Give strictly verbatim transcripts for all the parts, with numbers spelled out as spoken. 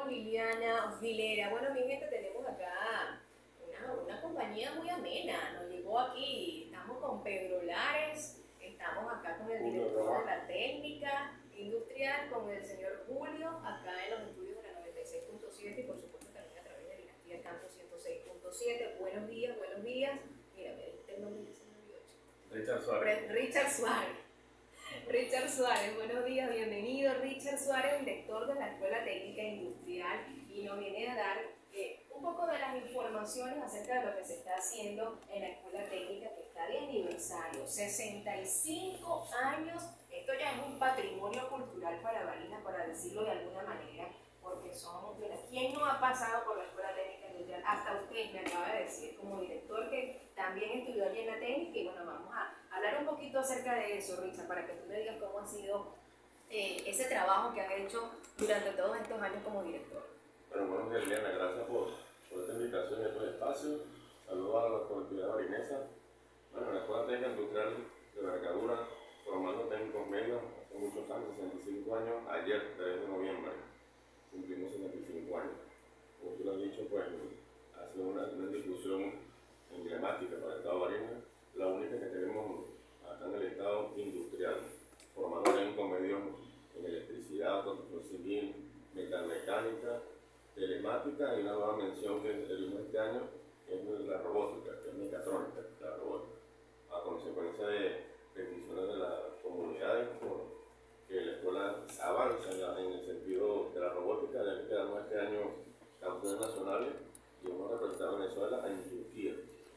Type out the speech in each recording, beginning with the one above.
Liliana Vilera. Bueno, mi gente, tenemos acá una, una compañía muy amena. Nos llegó aquí, estamos con Pedro Lares, estamos acá con el director de la técnica industrial, con el señor Julio, acá en los estudios de la noventa y seis punto siete y por supuesto también a través de Dinastía del Campo ciento seis punto siete. Buenos días, buenos días. Mira, me dijiste el nombre de ese Richard Suárez. Richard Suárez. Richard Suárez, buenos días, bienvenido. Richard Suárez, director de la Escuela Técnica Industrial, y nos viene a dar eh, un poco de las informaciones acerca de lo que se está haciendo en la Escuela Técnica, que está de aniversario, sesenta y cinco años. Esto ya es un patrimonio cultural para Barinas, para decirlo de alguna manera, porque somos, mira, ¿quién no ha pasado por la Escuela Técnica Industrial? Hasta usted me acaba de decir, como director, que también estudió allí en la técnica, y bueno, vamos a hablar un poquito acerca de eso, Richard, para que tú me digas cómo ha sido eh, ese trabajo que has hecho durante todos estos años como director. Bueno, buenos días, Liliana, gracias por, por esta invitación y estos espacios. Saludos a la colectividad barinesa. Bueno, la Escuela Técnica Industrial de Vergadura, formando técnicos medios hace muchos años, sesenta y cinco años, ayer, tres de noviembre, cumplimos sesenta y cinco años. Como tú lo has dicho, pues ha sido una, una institución emblemática para el Estado de Barinas, la única que tenemos acá en el Estado industrial, formando técnicos medios en electricidad, construcción civil, metalmecánica, telemática y una nueva mención que tuvimos este año es la robótica, que es mecatrónica, la robótica, a consecuencia de peticiones de las comunidades por que la escuela avanza en el sentido de la robótica, ya que quedamos este año campeones nacionales y hemos representado a Venezuela en Turquía,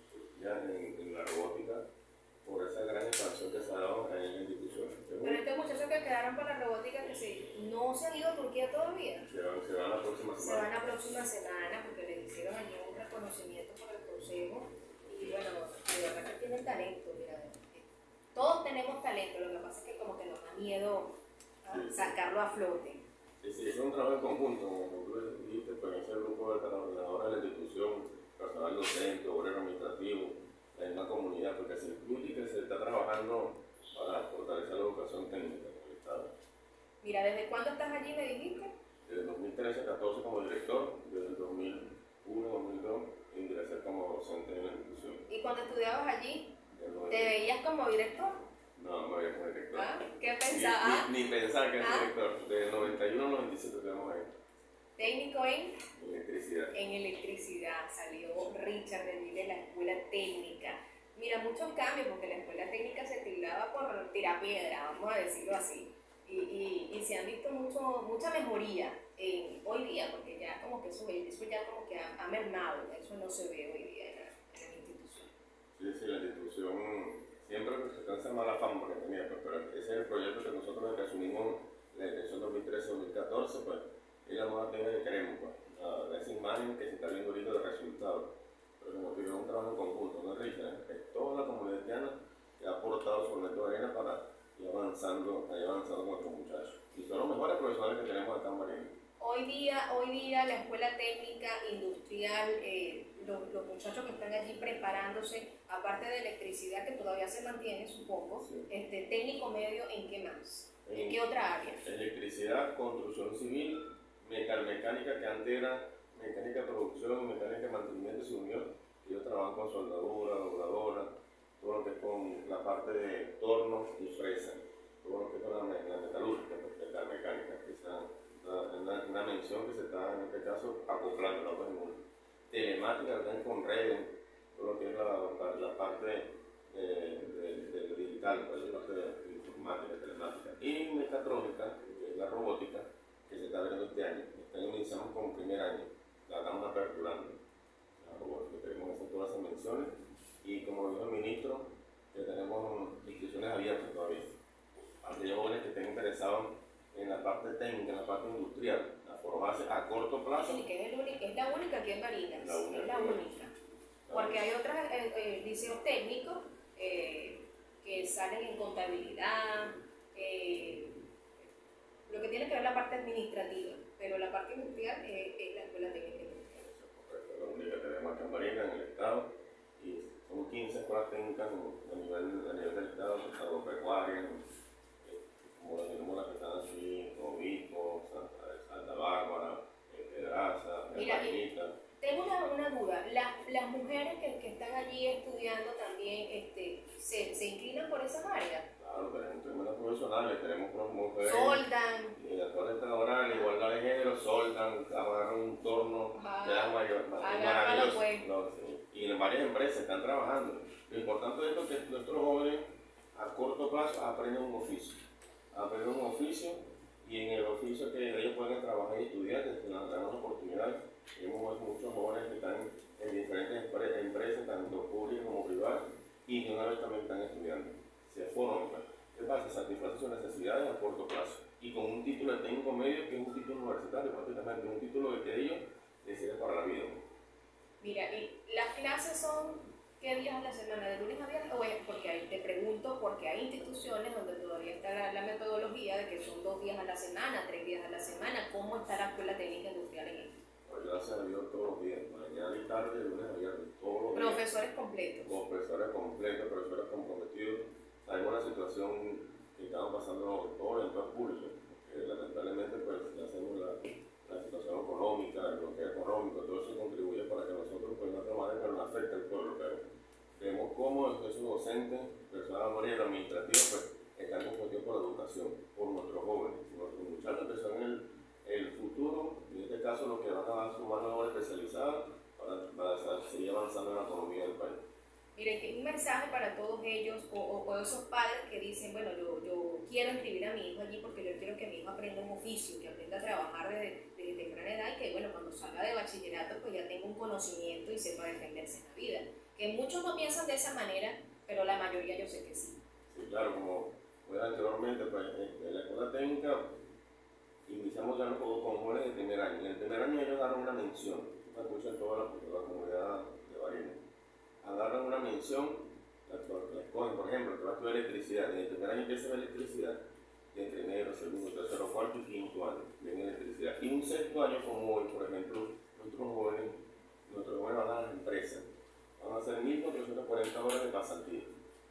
ya en, en la robótica, por esa gran expansión que se ha dado en la institución. Pero estos muchachos que quedaron para la robótica, que sí, no se han ido a Turquía todavía. Se van, se van la próxima semana. Se van la próxima semana porque les hicieron allí un reconocimiento por el consejo. Y bueno, de verdad que tienen talento, mira. Todos tenemos talento, lo que pasa es que como que nos da miedo sí, sacarlo a flote. Sí, sí, es un trabajo en conjunto, como tú dijiste, pues ese grupo de trabajadores de la institución, personal docente, obrero administrativo, la misma comunidad, porque se incluye que se está trabajando para fortalecer la educación técnica en el Estado. Mira, ¿desde cuándo estás allí, me dijiste? Desde el dos mil trece a dos mil catorce como director, desde el dos mil uno a dos mil dos ingresé como docente en la institución. ¿Y cuando estudiabas allí, te veías como director? No, no me veía como director. ¿Ah? ¿Qué pensabas? Ni, ni, ni pensar que era ¿Ah? director. Desde el noventa y uno al noventa y siete estuvimos ahí. ¿Técnico en? Electricidad. En electricidad salió Richard de allí de la Escuela Técnica. Mira, muchos cambios, porque la Escuela Técnica se tildaba por tirar piedra, vamos a decirlo así. Y, y, y se han visto mucho, mucha mejoría en, hoy día, porque ya como que eso, eso ya como que ha, ha mermado, eso no se ve hoy día en la, en la institución. Sí, sí, la institución siempre se cansa mala fama que tenía, pues, pero ese es el proyecto que nosotros desde que asumimos la dirección dos mil trece a dos mil catorce, pues, es la nueva técnica que queremos, pues, uh, esa imagen que se está viendo ahorita de resultados. Pero como te digo, es un trabajo en conjunto, no es Richard, es toda la comunidad haitiana que ha aportado su granito de arena para ir avanzando, ir avanzando con nuestros muchachos. Y son los mejores profesionales que tenemos acá en Barinas. Hoy día, hoy día la Escuela Técnica Industrial, eh, los, los muchachos que están allí preparándose, aparte de electricidad que todavía se mantiene, supongo, sí. este, técnico medio, ¿en qué más? ¿En, ¿En qué otra área? Electricidad, construcción civil, metalmecánica, que antes era mecánica de producción, mecánica de mantenimiento y unión, que yo trabajo con soldadura, dobladora, todo lo que es con la parte de torno y fresa, todo lo que es con la, la metalúrgica, metalmecánica, que es una, una mención que se está en este caso acoplando a todo el mundo. Telemática, que con redes, todo lo que es la, la, la parte de, de, de, de digital, la parte de, de informática, telemática, y mecatrónica, que es la robótica, que se está viendo este año. Este año iniciamos como primer año, la estamos aperturando, la robótica, tenemos que hacer todas esas menciones, y como dijo el ministro, que tenemos inscripciones abiertas todavía. Aquellos jóvenes que estén interesados en la parte técnica, en la parte industrial, a formarse a corto plazo. Sí, que es, el único, es la única aquí en Barinas, la única, es la única. Porque hay otros eh, eh, liceos técnicos eh, que salen en contabilidad, eh, lo que tiene que ver la parte administrativa, pero la parte industrial eh, es la Escuela Técnica Industrial. Correcto, la única que tenemos acá en Barinas, en el Estado, y son quince escuelas técnicas a nivel, a nivel del Estado, agropecuarias, como la que están aquí, Obispo, Santa, Santa Bárbara, eh, las mujeres que, que están allí estudiando también este, se, se inclinan por esas áreas. Claro, tenemos tremendas profesionales, tenemos mujeres. Soldan. Y actualmente ahora la igualdad de género, soldan, agarran un torno, Ajá. le dan mayor, Agárralo, pues. no, sí. Y en varias empresas están trabajando. Lo importante de esto es que nuestros jóvenes a corto plazo aprenden un oficio. Aprenden un oficio y en el oficio que ellos pueden trabajar y estudiar, que les dan las oportunidades. Tenemos muchos jóvenes que están en diferentes empresas, tanto públicas como privadas, y que una vez también están estudiando. Se forman, ¿qué pasa? Satisface sus necesidades a corto plazo. Y con un título de técnico medio, que es un título universitario prácticamente, un título de que ellos les sirve para la vida. Mira, y las clases son, ¿qué días a la semana? ¿De lunes a viernes? O es porque ahí te pregunto, porque hay instituciones donde todavía está la, la metodología de que son dos días a la semana, tres días a la semana. ¿Cómo está la Escuela Técnica Industrial en esto? Pues gracias a Dios todos los días, mañana y tarde, de lunes a viernes, todos los días. Profesores completos. Profesores completos, profesores comprometidos. Sabemos la situación que estamos pasando todos los empleados públicos, que lamentablemente pues ya hacemos la, la situación económica, el bloqueo económico, todo eso contribuye para que nosotros pues de otra manera no nos afecte al pueblo, pero vemos cómo esos docentes, personal laboral y administrativo pues están comprometidos por la educación, por nuestros jóvenes, nuestros muchachos que son el, el futuro, en este caso los que van a dar su mano de obra especializada para, para seguir avanzando en la economía del país. Miren, que un mensaje para todos ellos o, o, o esos padres que dicen, bueno, yo, yo quiero inscribir a mi hijo allí porque yo quiero que mi hijo aprenda un oficio, que aprenda a trabajar desde, desde temprana edad y que, bueno, cuando salga de bachillerato pues ya tenga un conocimiento y sepa defenderse en la vida. Que muchos no piensan de esa manera, pero la mayoría yo sé que sí. Sí, claro, como fue anteriormente, pues en la escuela técnica iniciamos ya un poco con jóvenes de primer año. En el primer año ellos daron una mención, la escucha en toda la, la comunidad de Barinas. Agarran una mención, la, la escogen, por ejemplo, que va a estudiar electricidad. En el primer año empieza electricidad, de primero, segundo, tercero, cuarto y quinto año, ven electricidad. Y un sexto año como hoy, por ejemplo, nuestros jóvenes, nuestros jóvenes van a las empresas, van a hacer mil cuatrocientas cuarenta horas de pasantía.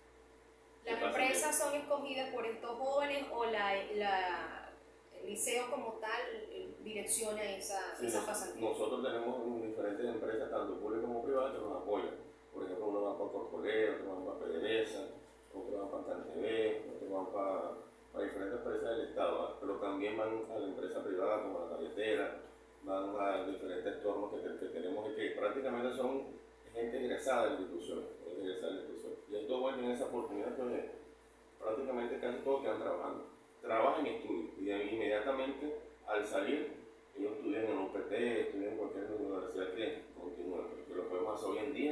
¿Las empresas son escogidas por estos jóvenes o la, la, el liceo como tal direcciona esa, sí, esa nos, pasantía? Nosotros tenemos diferentes empresas, tanto públicas como privadas, que nos apoyan. Por ejemplo, uno va para Corcolea, otro va para PDVSA, otro va para CanTV, otro va para, para diferentes empresas del Estado, pero también van a la empresa privada como la galletera, van a diferentes tornos que, que tenemos y que prácticamente son gente egresada de la institución, egresada de la institución. Y estos jóvenes tienen esa oportunidad, pues prácticamente casi todos quedan trabajando. Trabajan y estudian, y de inmediatamente al salir, ellos estudian en U P T, estudian en cualquier universidad que continúe, porque lo podemos hacer hoy en día.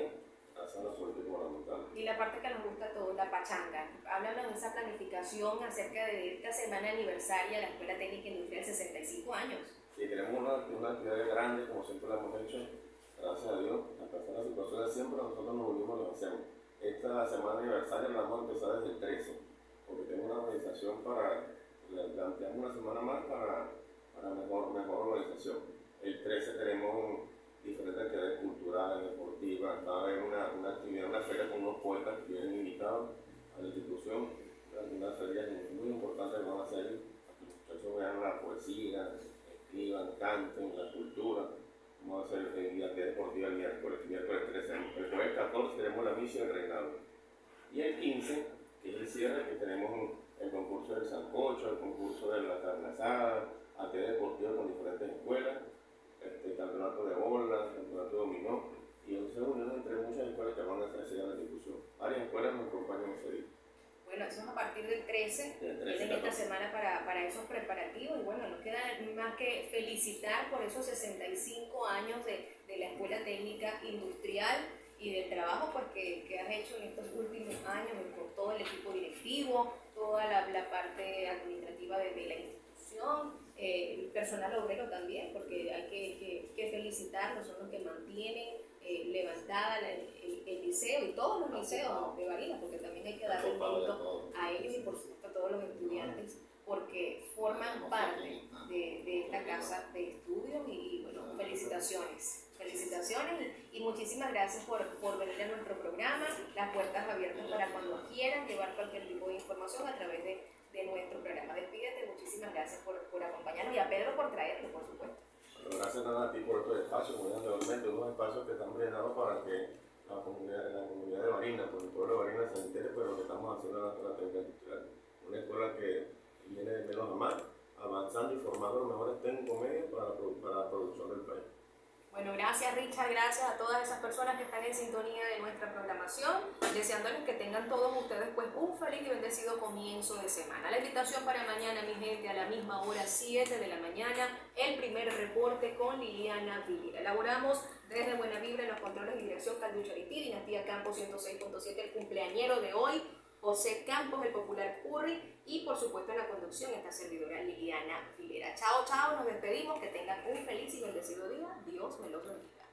Y la parte que nos gusta a todos, la pachanga. Háblanos de esa planificación acerca de esta semana aniversaria de la Escuela Técnica Industrial, sesenta y cinco años. Sí, tenemos una, una actividad grande, como siempre lo hemos hecho, gracias a Dios. A pesar de las situaciones, siempre nosotros nos unimos y lo hacemos. Esta semana aniversaria la vamos a empezar desde el trece, porque tengo una organización para, planteamos una semana más para, para mejor, mejor organización. El trece tenemos diferentes actividades culturales, deportivas, va a haber una, una actividad, una feria con unos poetas que vienen invitados a la institución, unas ferias muy importantes que van a hacer, que los muchachos vean la poesía, escriban, canten, la cultura. Vamos a hacer eh, la actividad deportiva el miércoles, el miércoles trece, el jueves catorce tenemos la misa del reinado. Y el quince, que es el cierre, que tenemos el concurso del sancocho, el concurso de la carne asada, actividad deportiva con diferentes escuelas, este, campeonato de bola, campeonato de dominó, y entonces unión entre muchas escuelas que van a hacer la institución. Varias escuelas nos acompañan ese día. Bueno, eso es a partir del trece, del trece tienen esta semana para, para esos preparativos, y bueno, nos queda más que felicitar por esos sesenta y cinco años de, de la Escuela Técnica Industrial y del trabajo pues, que, que has hecho en estos últimos años con todo el equipo directivo, toda la, la parte administrativa de, de la institución. Eh, el personal obrero también, porque hay que, que, que felicitarlos, son los que mantienen eh, levantada la, el, el liceo y todos los liceos de Barinas, porque también hay que darle un punto a ellos y por supuesto a todos los estudiantes, porque forman parte de, de esta casa de estudios y, y bueno, felicitaciones. Felicitaciones y, y muchísimas gracias por, por venir a nuestro programa, las puertas abiertas para cuando quieran llevar cualquier tipo de información a través de de nuestro programa. Despídete, muchísimas gracias por, por acompañarnos y a Pedro por traerlo, por supuesto. Pero gracias a ti por estos espacios, como dije anteriormente, unos espacios que están brindados para que la comunidad, la comunidad de Barinas, por el pueblo de Barinas se entere, pero lo que estamos haciendo en la escuela técnica industrial. Una escuela que viene de menos a más, avanzando y formando los mejores técnicos medios para, para la producción del país. Bueno, gracias Richard, gracias a todas esas personas que están en sintonía de nuestra programación, deseándoles que tengan todos ustedes pues un feliz y bendecido comienzo de semana. La invitación para mañana, mi gente, a la misma hora, siete de la mañana, el primer reporte con Liliana Villera. Elaboramos desde Buena Vibra en los controles de dirección Caldu Charití, Dinastía Campos ciento seis punto siete, el cumpleañero de hoy, José Campos, el popular Curry, y por supuesto en la conducción esta servidora Liliana Villera. Chao, chao, nos despedimos, que tengan un feliz y bendecido día, Dios me los bendiga.